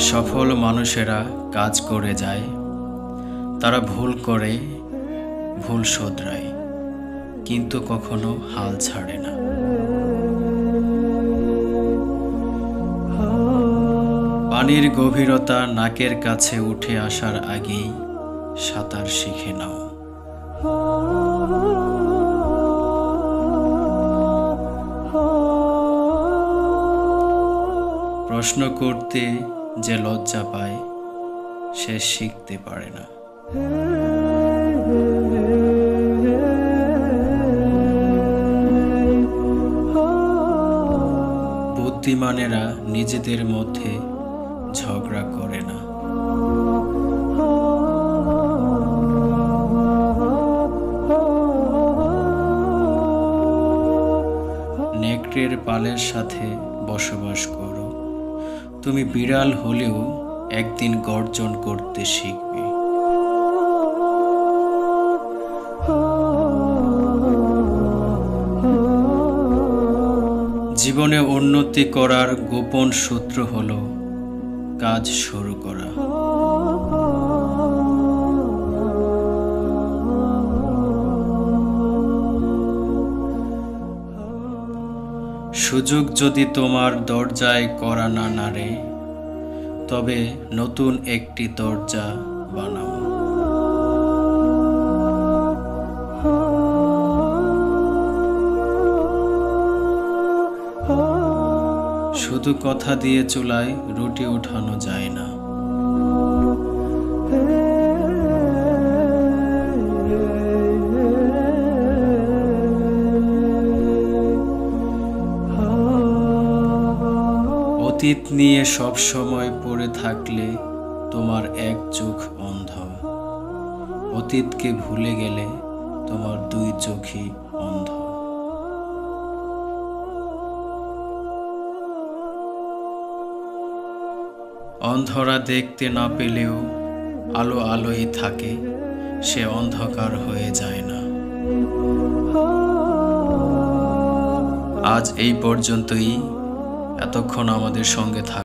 সফল মানুষেরা কাজ করে যায়, তারা ভুল করে, ভুল শোধরায়, কিন্তু কখনো হাল ছাড়ে না। পানির গভীরতা নাকের কাছে উঠে আসার আগেই সাঁতার শিখে নাও। প্রশ্ন করতে যে লজ্জা পায়, সে শিখতে পারে না। বুদ্ধিমানেরা নিজেদের মধ্যে ঝগড়া করে না। নেকড়ের পালের সাথে বসবাস করো, তুমি বিড়াল হলেও একদিন গর্জন করতে শিখবে। জীবনে উন্নতি করার গোপন সূত্র হলো কাজ শুরু করা। সুযোগ যদি তোমার দরজায় কড়া না নাড়ে, তবে নতুন একটি দরজা বানাও। শুধু কথা দিয়ে চুলায় রুটি উঠানো যায় না। অতীত নিয়ে সব সময় পড়ে থাকলে তোমার এক চোখ অন্ধ। অতীতকে ভুলে গেলে তোমার দুই চোখই অন্ধ। অন্ধরা দেখতে না পেলেও আলো আলোই থাকে, সে অন্ধকার হয়ে যায় না। আজ এই পর্যন্তই। এতক্ষণ আমাদের সঙ্গে থাক।